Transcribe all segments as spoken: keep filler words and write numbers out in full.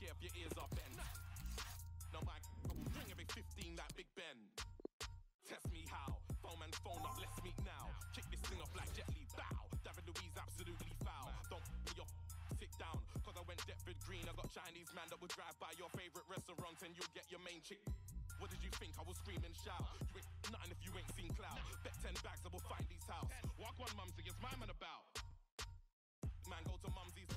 care if your ears are bent. No, my I will bring a big fifteen like Big Ben. Test me how. Phone man, phone up, let's meet now. Kick this thing off like Jet Li, bow. David Louise absolutely foul. Don't be your sit down, cause I went Deptford Green. I got Chinese man that will drive by your favorite restaurant and you'll get your main chick. What did you think? I will scream and shout. You ain't nothing if you ain't seen clout. Bet ten bags I will find these house. Walk one mumsy, it's my man about. Man, go to mumsy's.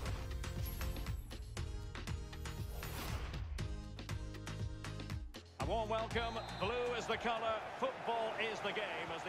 A warm welcome. Blue is the colour, football is the game as the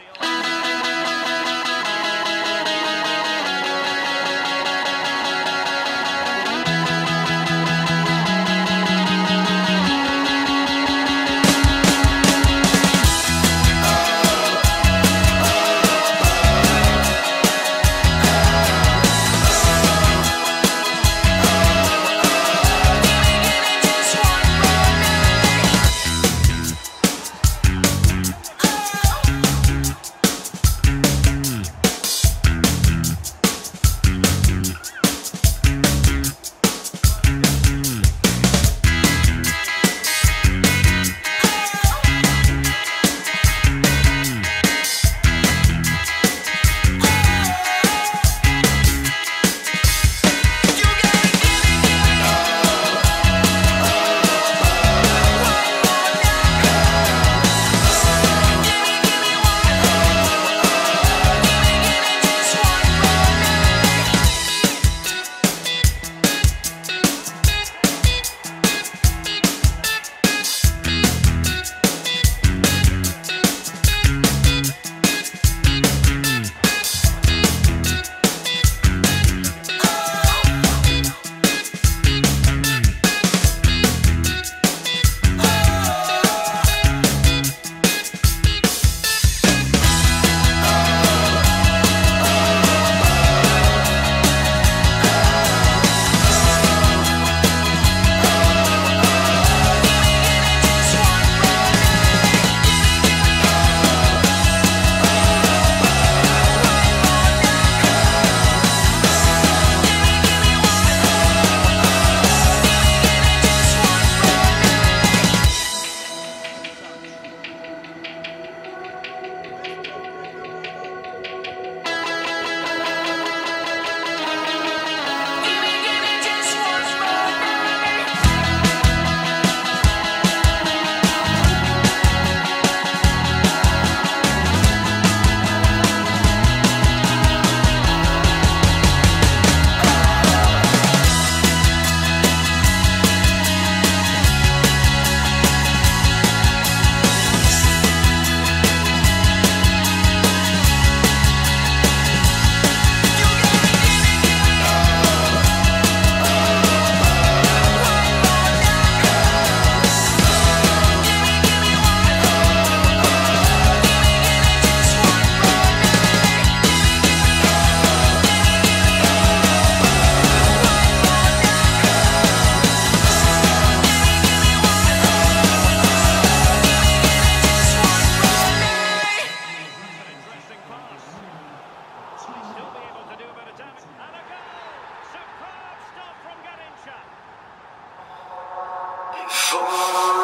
For